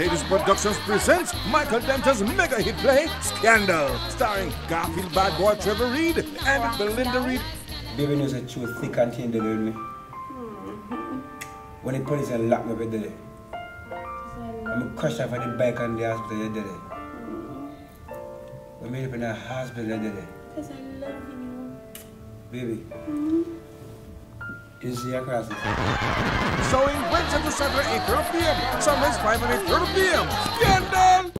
Mercedes Productions presents Michael Denton's mega hit play, Scandal, starring Garfield bad boy Trevor Reid and Belinda Reid. Baby knows a truth thick and thin with me. When the police locked me up at Daley, I'm crushed off on the bike and the hospital at Daley. We made up in a hospital at Daley. Because I love you. Baby. You see across the Showing Wednesday to Saturday 8:30 p.m. Sundays 5 and 8:30 p.m. Scandal!